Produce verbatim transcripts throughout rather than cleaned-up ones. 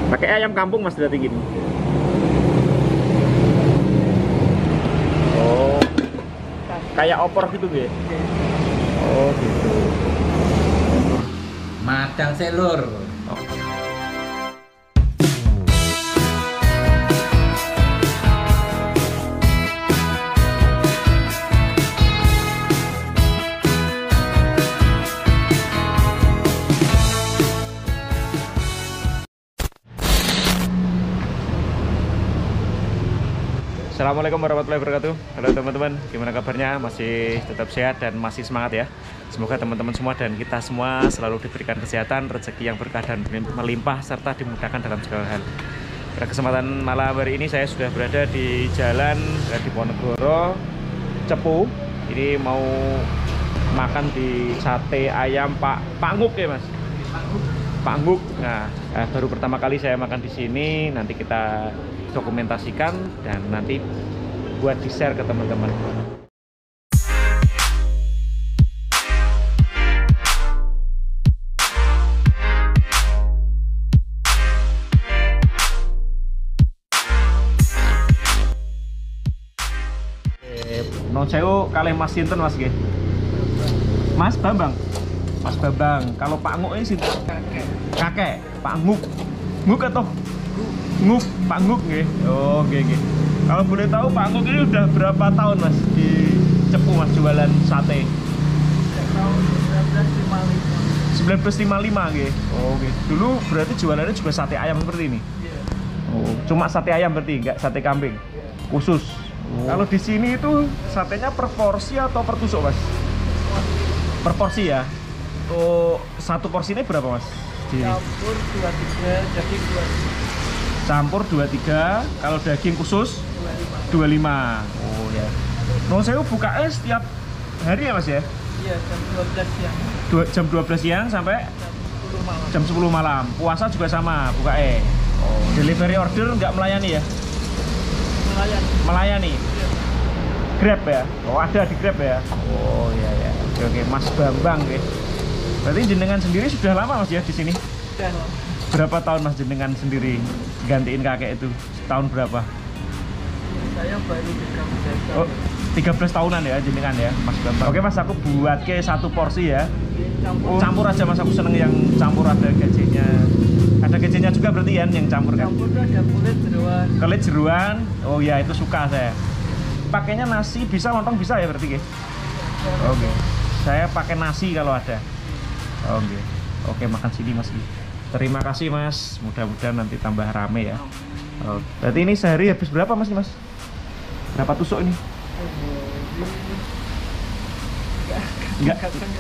Pakai ayam kampung mas berarti gini. Oh, kayak opor gitu ya? Oh gitu. Madang selur. Oh. Assalamualaikum warahmatullahi wabarakatuh. Halo teman-teman, gimana kabarnya? Masih tetap sehat dan masih semangat ya. Semoga teman-teman semua dan kita semua selalu diberikan kesehatan, rezeki yang berkah dan melimpah serta dimudahkan dalam segala hal. Pada kesempatan malam hari ini saya sudah berada di jalan di Ponegoro, Cepu. Ini mau makan di sate ayam Pak Pak Nguk ya mas? Pak Nguk. Nah, eh, baru pertama kali saya makan di sini. Nanti kita dokumentasikan dan nanti buat di share ke teman-teman. Non sewu kalih Mas sinten Mas nggih? Mas Bambang. Mas Bambang. Kalau Pak Nguk ini sinten? Kakek. Kakek, Pak Nguk. Nguk atau Nguk, Pak Nguk nggih. Oh, nggih nggih. Kalau boleh tahu Pak Nguk ini udah berapa tahun Mas di Cepu Mas jualan sate? Tahun seribu sembilan ratus lima puluh lima. seribu sembilan ratus lima puluh lima nggih. Oh, nggih. Dulu berarti jualannya juga sate ayam seperti ini. Iya. Oh, cuma sate ayam berarti enggak sate kambing. Khusus. Oh. Kalau di sini itu satenya per porsi atau per tusuk, Mas? Per porsi ya. Oh, satu porsi ini berapa, Mas? Di Campur dua tiga, daging dua tiga. Campur dua tiga, kalau daging khusus dua puluh lima. Oh ya. Non sewu bukanya setiap hari ya Mas ya? Iya, jam dua belas siang. Dua, jam dua belas siang sampai Jam sepuluh malam. jam sepuluh malam. Puasa juga sama bukanya. Oh, delivery order nggak melayani ya? Melayani. Melayani. Iya. Grab ya? Oh, ada di Grab ya? Oh iya ya. Oke, oke. Mas Bambang ya. Berarti jenengan sendiri sudah lama Mas ya di sini? Sudah lama. Berapa tahun Mas jenengan sendiri gantiin kakek itu? Tahun berapa? Saya baru tiga belas tahun. Oh, tiga belas tahunan ya jenengan ya Mas Bambang. Oke Mas, aku buat ke satu porsi ya. Campur. Oh, campur aja Mas, aku seneng yang campur, ada gajenya. Ada gajenya juga berarti ya yang campur kan? Campur tuh ada kulit jeruan. Kulit jeruan. Oh ya, itu suka saya. Pakainya nasi bisa, lontong bisa ya berarti ya? Oke. Saya pakai nasi kalau ada. Oke. Oke, makan sini Mas. Terima kasih Mas, mudah-mudahan nanti tambah rame ya. Oh, berarti ini sehari habis berapa Mas? Mas? Berapa tusuk ini? Enggak.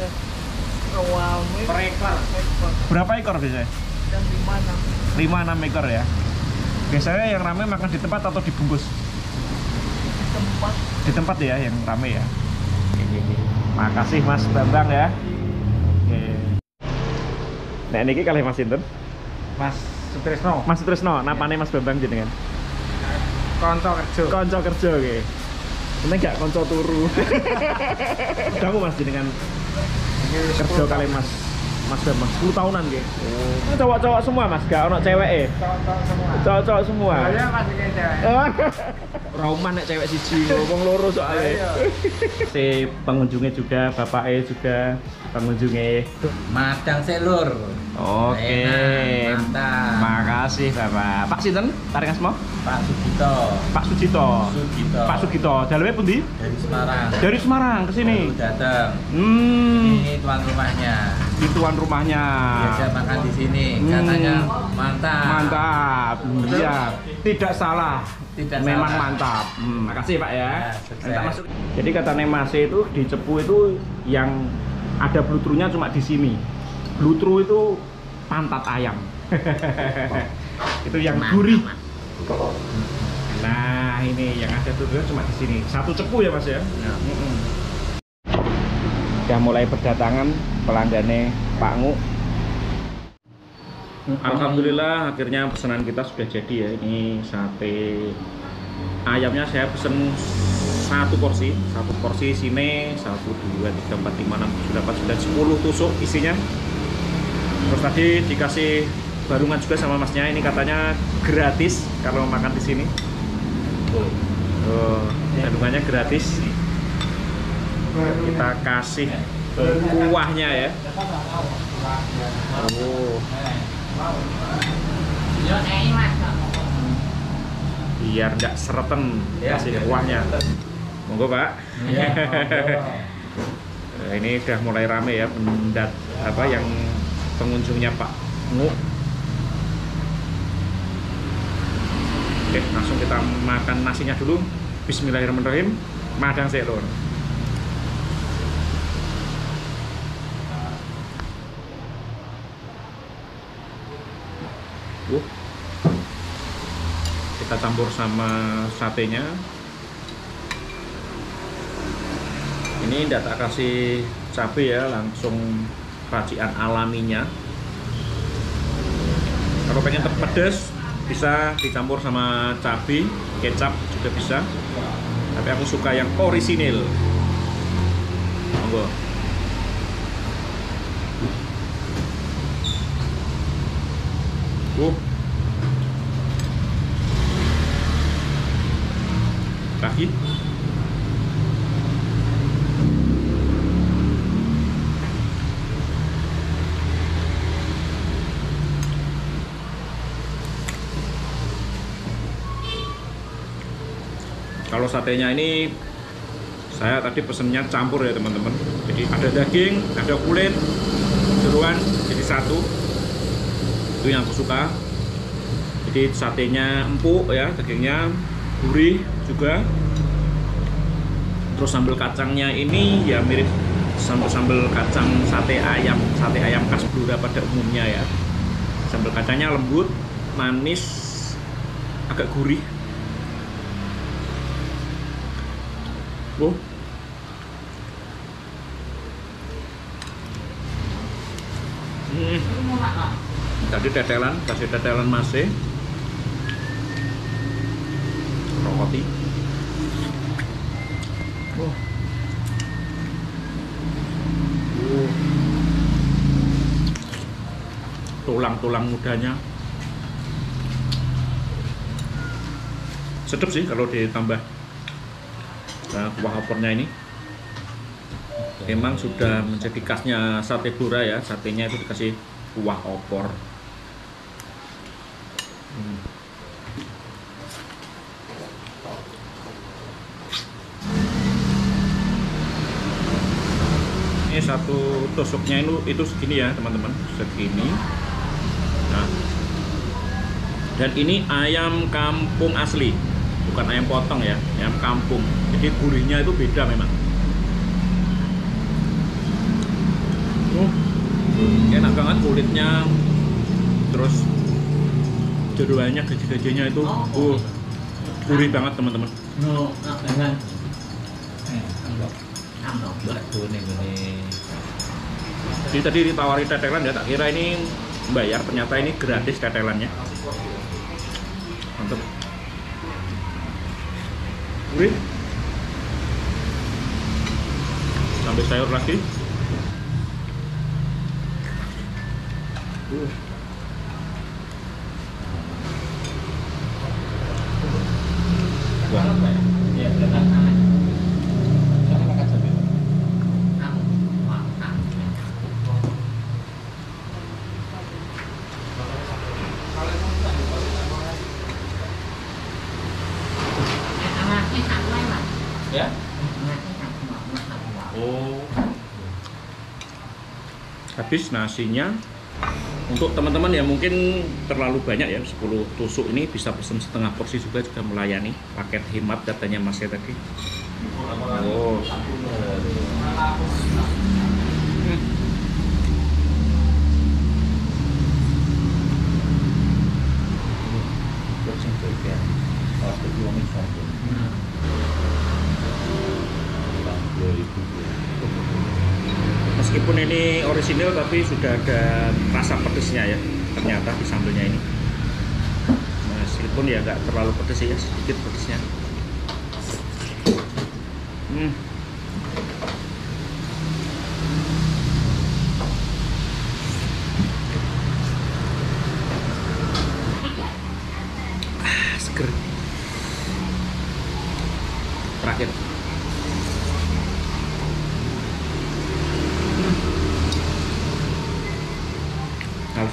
Rame. Per ekor. Berapa ekor biasanya? Dan lima enam. lima enam ekor ya. Biasanya yang rame makan di tempat atau dibungkus? Tempat. Di tempat ya yang rame ya. Makasih Mas Bambang ya. Oke. Nah ini kalih Mas sinten? Mas Sutrisno. Mas Sutrisno, napane Mas Bambang jenengan? Konco kerja. Konco kerja oke. Ini enggak konco turu. Kamu Mas jenengan kerja kali Mas Mas Bambang sepuluh tahunan nggih. Oh. Cowok-cowok semua Mas, gak ono ceweke. Cowok-cowok semua. Cowok-cowok semua. Saya masih kayak cewek. Rauman nek cewek siji, ngomong loro soalnya. Si pengunjungnya juga, bapaknya juga pengunjungnya. Madang selur. Oke. Enak, mantap. Makasih Bapak. Pak sinten? Tarik asma? Pak Sugito. Pak Sugito. Sugito. Pak Sugito. Dalamnya pundi? Dari Semarang. Dari Semarang ke sini. Baru datang. Hmm. Ini tuan rumahnya. Di tuan rumahnya. Biasa makan di sini. Hmm. Katanya mantap. Mantap. Iya. Tidak salah. Tidak Memang salah. mantap. Hmm, makasih Pak ya. Ya, sukses. Nanti masuk. Jadi kata Nemase itu di Cepu itu yang ada blutrunya cuma di sini. Blutru itu pantat ayam. Itu yang gurih. Nah ini yang ada blutrunya cuma di sini. Satu Cepu ya Mas ya. Ya. Mm-mm. Udah mulai berdatangan pelanggannya Pak Nguk. Alhamdulillah akhirnya pesanan kita sudah jadi ya. Ini sate ayamnya saya pesen satu porsi, satu porsi sini satu dua tiga empat lima enam tujuh delapan sembilan sepuluh tusuk isinya. Terus tadi dikasih barungan juga sama masnya, ini katanya gratis kalau makan di sini. Oh, kandungannya gratis. Kita kasih kuahnya ya. Oh. Biar nggak sereten, kasih kuahnya. Monggo Pak. Nah, ini udah mulai rame ya pendat apa yang pengunjungnya Pak Ngu. Oke, langsung kita makan nasinya dulu. Bismillahirrahmanirrahim. Madang sik lur. Uh. Kita campur sama satenya. Ini tidak tak kasih cabai ya, langsung racikan alaminya. Kalau pengen pedas bisa dicampur sama cabai, kecap juga bisa. Tapi aku suka yang orisinil. Monggo. Uh. Kaki. Kalau satenya ini saya tadi pesennya campur ya teman-teman. Jadi ada daging, ada kulit, jeroan jadi satu. Itu yang aku suka. Jadi satenya empuk ya, dagingnya gurih juga. Terus sambal kacangnya ini ya mirip sambal-sambal kacang sate ayam, sate ayam khas Blora pada umumnya ya. Sambal kacangnya lembut, manis, agak gurih. Oh. Hmm. Tadi tetelan, kasih tetelan masih. Roti. Oh. Oh. Tulang-tulang mudanya. Sedap sih kalau ditambah nah, kuah opornya ini. Memang sudah menjadi khasnya sate Blora ya, satenya itu dikasih kuah opor. Hmm. Ini satu tusuknya itu itu segini ya teman-teman, segini. Nah, dan ini ayam kampung asli, bukan ayam potong ya, ayam kampung. Jadi gurihnya itu beda memang. Oh, enak banget kulitnya, terus jeroannya, gaji-gajinya itu, oh, gurih banget teman-teman. No, dengan batu nih ini. Jadi tadi ditawari tetelan ya, tak kira ini bayar, ternyata ini gratis tetelannya. Mantap. Gurih. Sampai sayur lagi. Uh. Wah, Ya, benar. Kamu makan sambil. Aku makan. Ya? Oh. Habis nasinya. Untuk teman-teman ya mungkin terlalu banyak ya, sepuluh tusuk ini bisa pesen setengah porsi juga, juga melayani paket hemat katanya Mas ya tadi. Oh. Hmm. Meskipun ini orisinil tapi sudah ada rasa pedesnya ya ternyata di sambelnya ini. Meskipun ya nggak terlalu pedes ya, sedikit pedesnya. Hmm.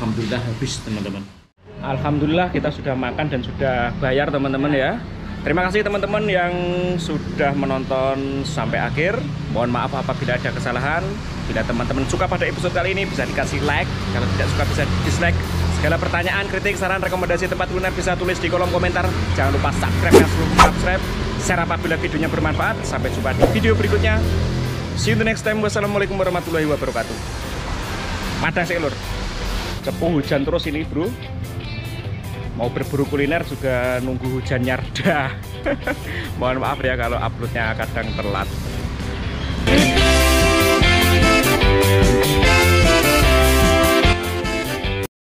alhamdulillah habis teman-teman. Alhamdulillah kita sudah makan dan sudah bayar teman-teman ya. Terima kasih teman-teman yang sudah menonton sampai akhir. Mohon maaf apabila ada kesalahan. Bila teman-teman suka pada episode kali ini bisa dikasih like. Kalau tidak suka bisa dislike. Segala pertanyaan, kritik, saran, rekomendasi tempat kuliner bisa tulis di kolom komentar. Jangan lupa subscribe ya, subscribe. Share apabila videonya bermanfaat. Sampai jumpa di video berikutnya. See you the next time. Wassalamualaikum warahmatullahi wabarakatuh. Madah sih lur. Cepu hujan terus ini bro. Mau berburu kuliner juga nunggu hujannya reda. Mohon maaf ya kalau uploadnya kadang telat.